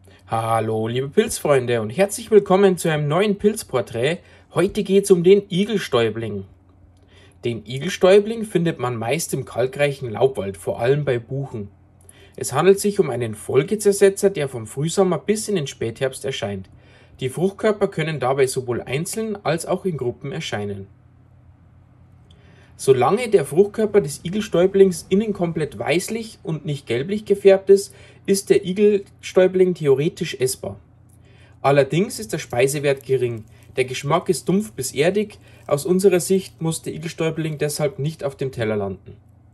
Hallo, liebe Pilzfreunde und herzlich willkommen zu einem neuen Pilzporträt. Heute geht es um den Igelstäubling. Den Igelstäubling findet man meist im kalkreichen Laubwald, vor allem bei Buchen. Es handelt sich um einen Folgezersetzer, der vom Frühsommer bis in den Spätherbst erscheint. Die Fruchtkörper können dabei sowohl einzeln als auch in Gruppen erscheinen. Solange der Fruchtkörper des Igelstäublings innen komplett weißlich und nicht gelblich gefärbt ist, ist der Igelstäubling theoretisch essbar. Allerdings ist der Speisewert gering. Der Geschmack ist dumpf bis erdig. Aus unserer Sicht muss der Igelstäubling deshalb nicht auf dem Teller landen.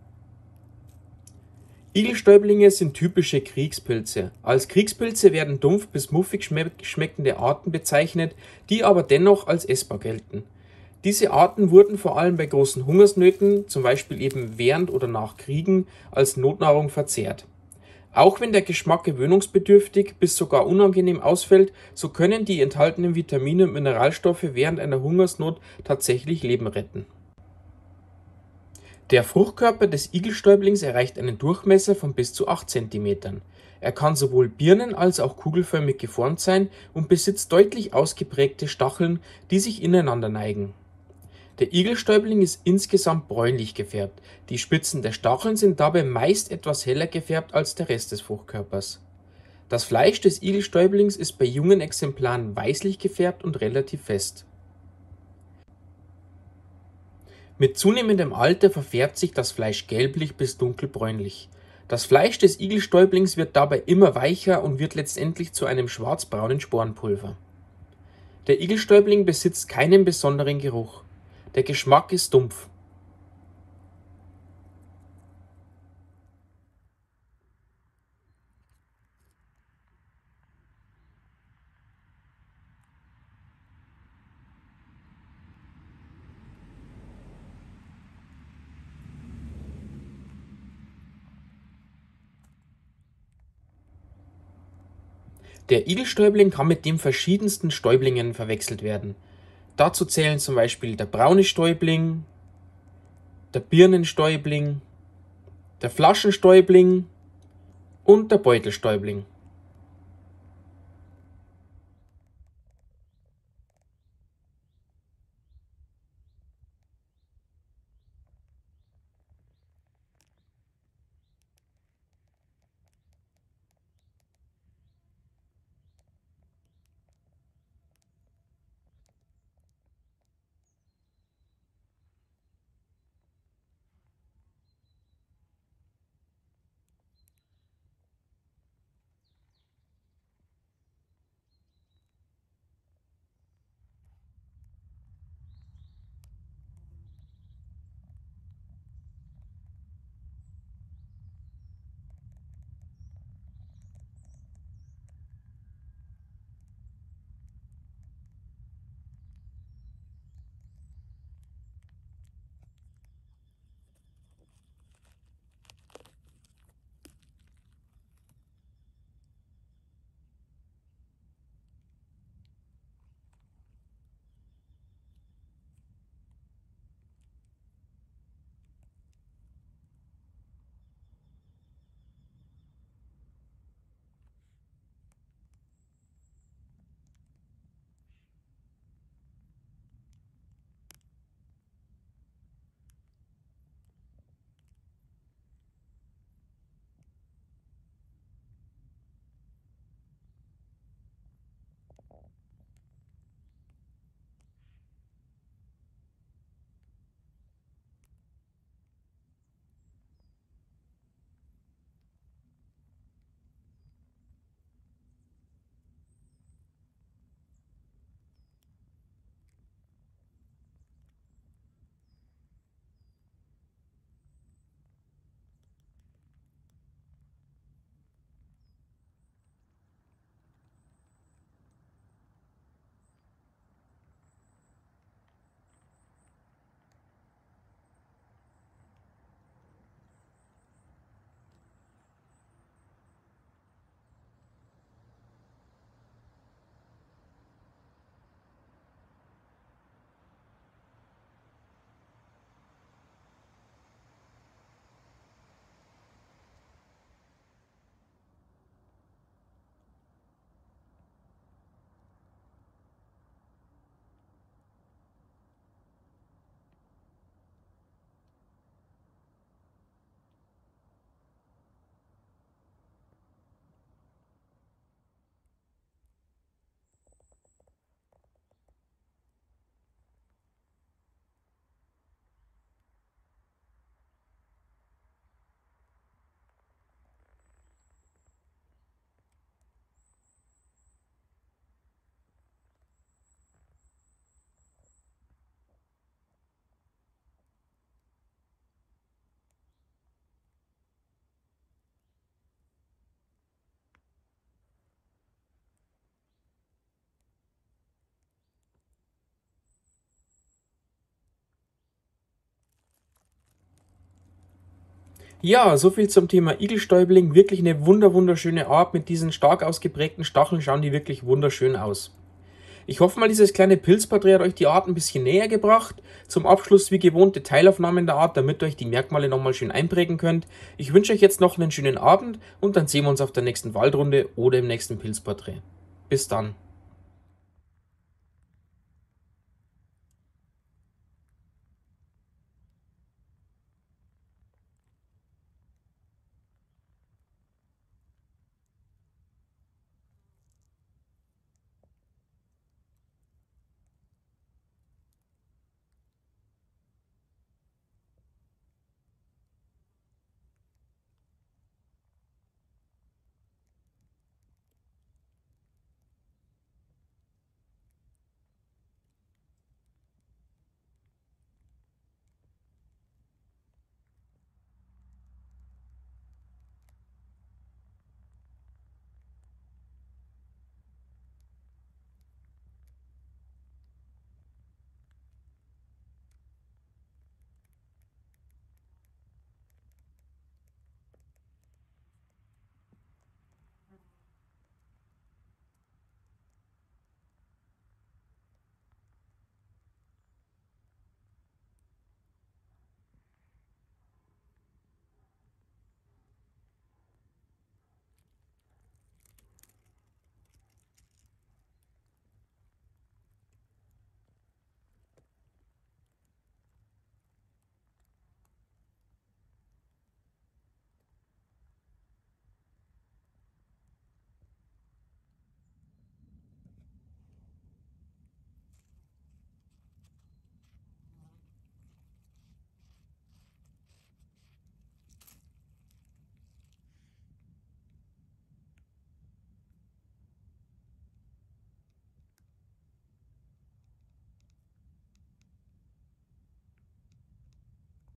Igelstäublinge sind typische Kriegspilze. Als Kriegspilze werden dumpf bis muffig schmeckende Arten bezeichnet, die aber dennoch als essbar gelten. Diese Arten wurden vor allem bei großen Hungersnöten, zum Beispiel eben während oder nach Kriegen, als Notnahrung verzehrt. Auch wenn der Geschmack gewöhnungsbedürftig bis sogar unangenehm ausfällt, so können die enthaltenen Vitamine und Mineralstoffe während einer Hungersnot tatsächlich Leben retten. Der Fruchtkörper des Igelstäublings erreicht einen Durchmesser von bis zu 8 Zentimetern. Er kann sowohl birnen- als auch kugelförmig geformt sein und besitzt deutlich ausgeprägte Stacheln, die sich ineinander neigen. Der Igelstäubling ist insgesamt bräunlich gefärbt. Die Spitzen der Stacheln sind dabei meist etwas heller gefärbt als der Rest des Fruchtkörpers. Das Fleisch des Igelstäublings ist bei jungen Exemplaren weißlich gefärbt und relativ fest. Mit zunehmendem Alter verfärbt sich das Fleisch gelblich bis dunkelbräunlich. Das Fleisch des Igelstäublings wird dabei immer weicher und wird letztendlich zu einem schwarzbraunen Sporenpulver. Der Igelstäubling besitzt keinen besonderen Geruch. Der Geschmack ist dumpf. Der Igelstäubling kann mit den verschiedensten Stäublingen verwechselt werden. Dazu zählen zum Beispiel der braune Stäubling, der Birnenstäubling, der Flaschenstäubling und der Beutelstäubling. Ja, so viel zum Thema Igelstäubling. Wirklich eine wunderschöne Art. Mit diesen stark ausgeprägten Stacheln schauen die wirklich wunderschön aus. Ich hoffe mal, dieses kleine Pilzporträt hat euch die Art ein bisschen näher gebracht. Zum Abschluss wie gewohnt Detailaufnahmen der Art, damit ihr euch die Merkmale nochmal schön einprägen könnt. Ich wünsche euch jetzt noch einen schönen Abend und dann sehen wir uns auf der nächsten Waldrunde oder im nächsten Pilzporträt. Bis dann.